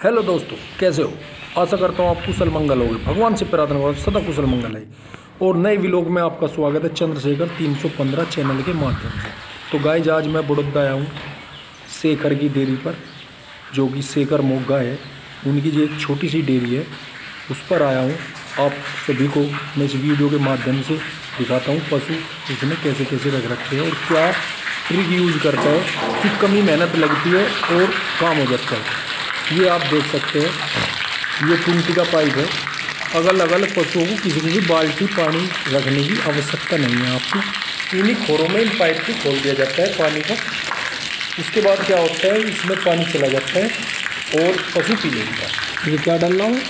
Hello दोस्तों, कैसे हो? आशा करता हूँ आप कुशल मंगल होगे। भगवान से प्रार्थना करो सदा कुशल मंगल है। और नए व्लॉग में आपका स्वागत है चंद्रशेखर 315 चैनल के माध्यम से। तो गाइज आज मैं बड़ौदा आया हूँ शेखर की डेयरी पर, जो कि शेखर मोग्गा है। उनकी जो एक छोटी सी डेयरी है उस पर आया हूँ। आप सभी को मैं इस वीडियो के माध्यम से दिखाता हूँ पशु उसमें कैसे कैसे रख रखे हैं और क्या ट्रिक यूज़ करता है कि कमी मेहनत लगती है और काम हो जाता है। ये आप देख सकते हैं, ये 20 का पाइप है। अगल अगल पशुओं को किसी भी बाल्टी पानी रखने की आवश्यकता नहीं है आपको। इन्हीं खोरों में इन पाइप को खोल दिया जाता है पानी का। उसके बाद क्या होता है, इसमें पानी चला जाता है और पशु पी लेता है। ये क्या डाल रहा हूँ?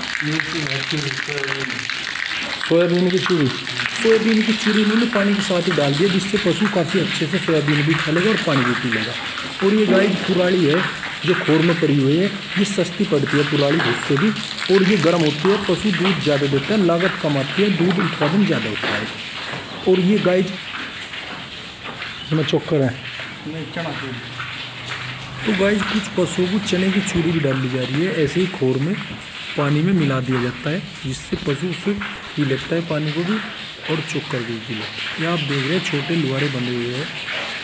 सोयाबीन की चूरी। सोयाबीन की चूरी इन्होंने पानी के साथ ही डाल दिया, जिससे पशु काफ़ी अच्छे से सोयाबीन भी खा लेगा और पानी भी पी लेगा। और ये गाय पुराड़ी है जो खोर में पड़ी हुई है, ये सस्ती पड़ती है पुराड़ी भूस से भी, और ये गर्म होती है। पशु दूध ज़्यादा देता है, लागत कम आती है, दूध उत्पादन ज़्यादा होता है। और ये गाय इसमें चोकर है। तो गाय कुछ पशुओं को चने की चूरी भी डाली जा रही है। ऐसे ही खोर में पानी में मिला दिया जाता है, जिससे पशु उससे पी लेता है पानी को भी और चोकर भी पी लेता है। ये आप देख रहे हैं छोटे लुहारे बंधे हुए हैं,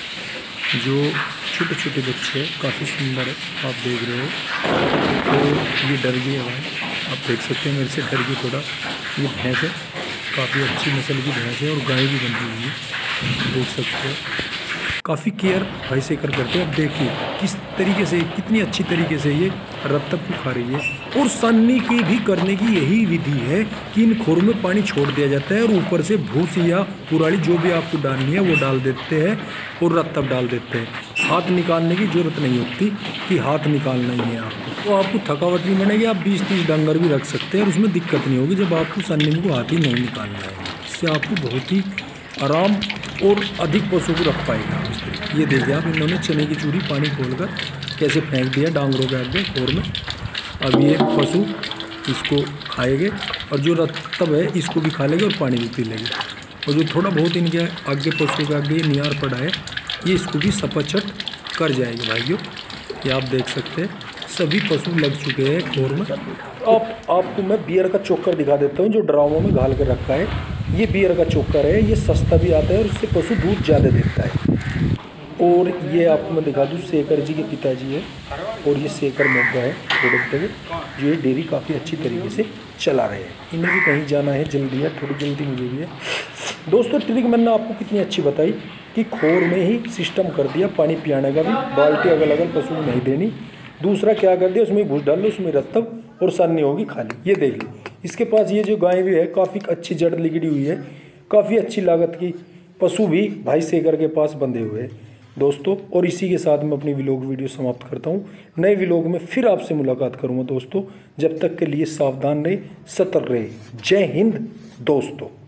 जो छोटे छोटे बच्चे हैं, काफ़ी सुंदर है। आप देख रहे हो। तो ये डर गई है भाई, आप देख सकते हैं मेरे से डर गई थोड़ा। ये भैंस है, काफ़ी अच्छी नस्ल की भैंस है और गाय भी बंधी हुई है, देख सकते हो। काफ़ी केयर भाई शेखर करते हैं। अब देखिए किस तरीके से, कितनी अच्छी तरीके से ये रत्तब को खा रही है। और सन्नी की भी करने की यही विधि है कि इन खोरों में पानी छोड़ दिया जाता है और ऊपर से भूस या पुराड़ी जो भी आपको डालनी है वो डाल देते हैं और रत्तब डाल देते हैं। हाथ निकालने की ज़रूरत नहीं होती कि हाथ निकालना ही है आपको। तो आपको थकावट नहीं बनेगी, आप 20-30 डंगर भी रख सकते हैं और उसमें दिक्कत नहीं होगी जब आपको सन्नी को हाथ ही नहीं निकालना है। इससे आपको बहुत ही आराम और अधिक पशु को रख पाएगा आप इस तरीके। ये देखिए आप, इन्होंने चने की चूरी पानी खोलकर कैसे फेंक दिया डांगरों के आगे खोर में। अब ये पशु इसको खाएंगे और जो रत्तब है इसको भी खा लेंगे और पानी भी पी लेंगे। और जो थोड़ा बहुत इनके आगे पशु के आगे नियार पड़ा है, ये इसको भी सपाचट कर जाएंगे भाइयों। ये आप देख सकते हैं सभी पशु लग चुके हैं खोर में। आपको मैं बियर का चोकर दिखा देता हूँ जो ड्रामों में घाल कर रखा है। ये बियर का चोकर है, ये सस्ता भी आता है और इससे पशु दूध ज़्यादा देता है। और ये आपको मैं दिखा दूँ, शेखर जी के पिताजी है और ये शेखर मोग्गा है बड़ौदा में, जो ये डेयरी काफ़ी अच्छी तरीके से चला रहे हैं। इन्हें भी कहीं जाना है, जल्दी है, थोड़ी जल्दी मुझे भी है। दोस्तों ट्रिक मैंने आपको कितनी अच्छी बताई कि खोर में ही सिस्टम कर दिया पानी पियाने का भी, बाल्टी अगल अगल पशु को नहीं देनी। दूसरा क्या कर दिया, उसमें घुस डाल लो, उसमें रत्तब और सन्नी होगी खाली। ये देख लो, इसके पास ये जो गाय भी है काफ़ी अच्छी जड़ लिगड़ी हुई है, काफ़ी अच्छी लागत की पशु भी भाई शेखर के पास बंधे हुए हैं दोस्तों। और इसी के साथ मैं अपनी व्लॉग वीडियो समाप्त करता हूँ। नए व्लॉग में फिर आपसे मुलाकात करूँगा दोस्तों। जब तक के लिए सावधान रहे, सतर्क रहे। जय हिंद दोस्तों।